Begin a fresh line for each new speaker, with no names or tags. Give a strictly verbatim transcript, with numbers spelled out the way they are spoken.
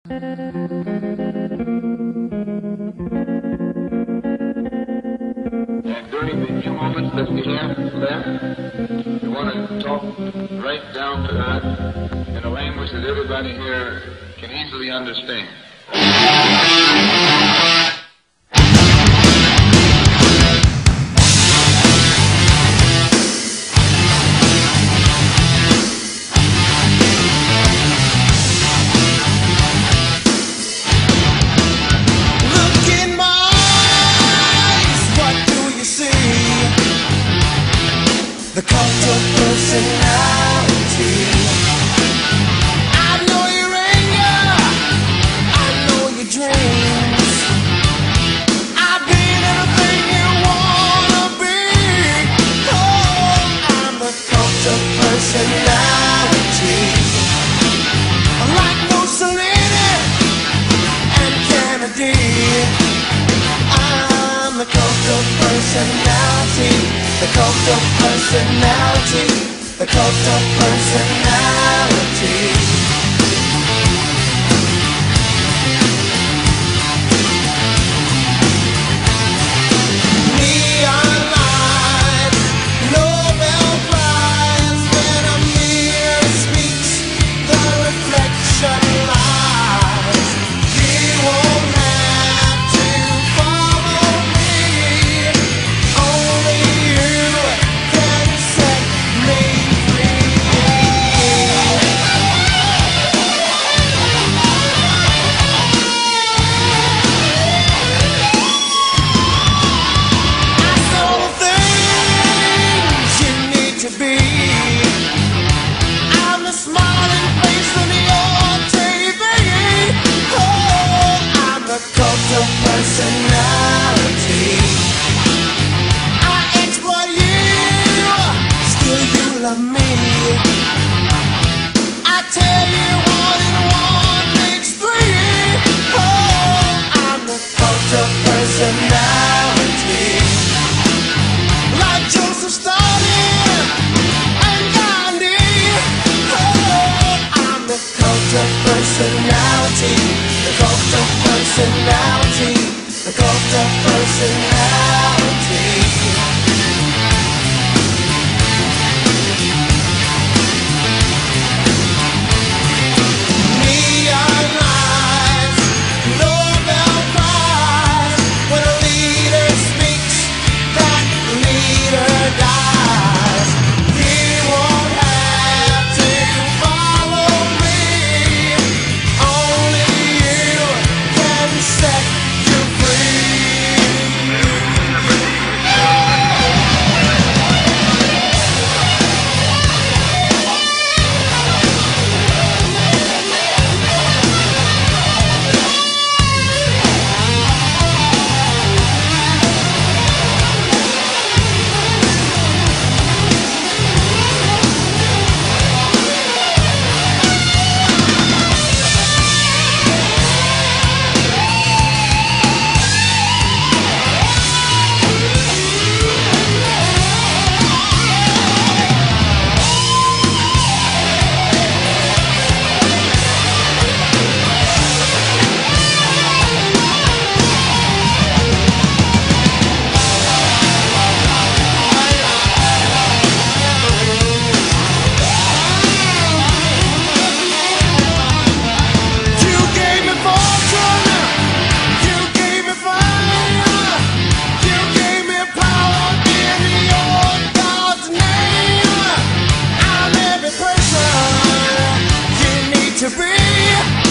And during the few moments that we have left, we want to talk right down to earth in a language that everybody here can easily understand.
The cult of personality. I know your anger, I know your dreams. I've been everything you wanna be. Oh, I'm the cult of personality. Like Mussolini and Kennedy, I'm the cult of personality. The cult of personality, the cult of personality. Neon lights, Nobel Prize, when a mirror speaks, the reflection lies. You won't have to follow me, only personality. I exploit you, still you love me. I tell you one and one makes three. Oh, I'm the cult of personality. Like Joseph Stalin and Gandhi. Oh, I'm the cult of personality. The cult of personality. The cult of personality. Neon lights, Nobel Prize, when a leader speaks, that leader dies. You won't have to follow me, only you can set you free. To be